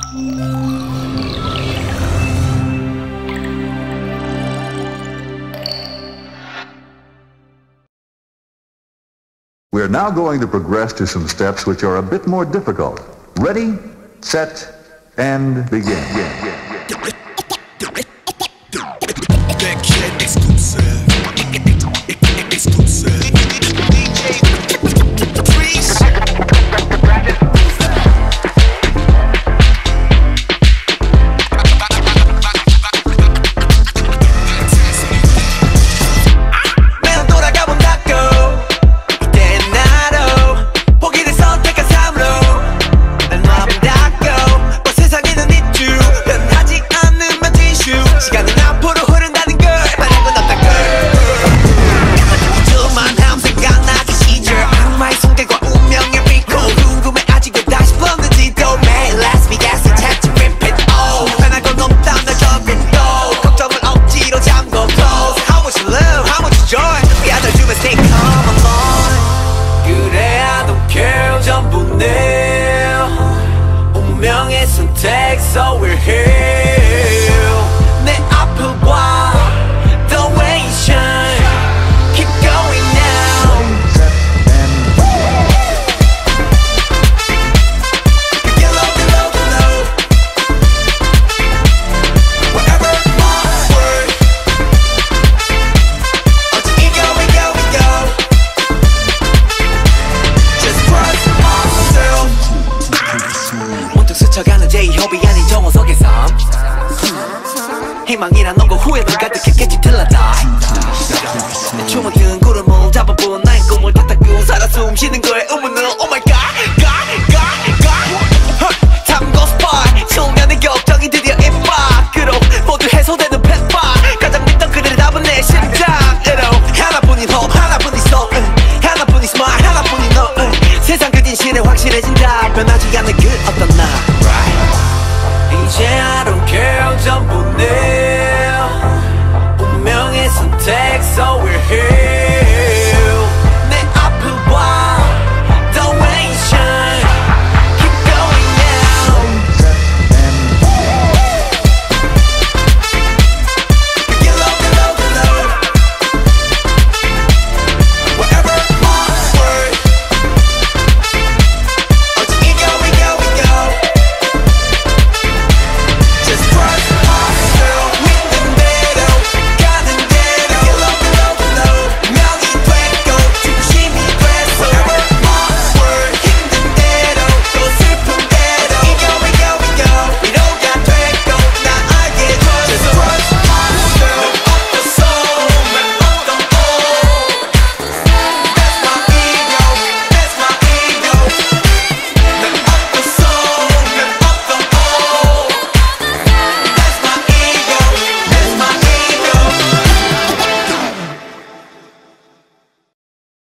We are now going to progress to some steps which are a bit more difficult. Ready, set, and begin. So we're here. 내 앞을 봐, the way you shine. Keep going now. Below, below, below. Wherever onward. Until we go, we go, we go. Just trust myself. 문득 스쳐가는 제2호비 아닌 정호석의 삶 희망이란 너고 후회는 가득했겠지 till I die 내 춤은 든 구름을 잡아본 나의 꿈을 다 닦고 살아 숨쉬는 거에 의문은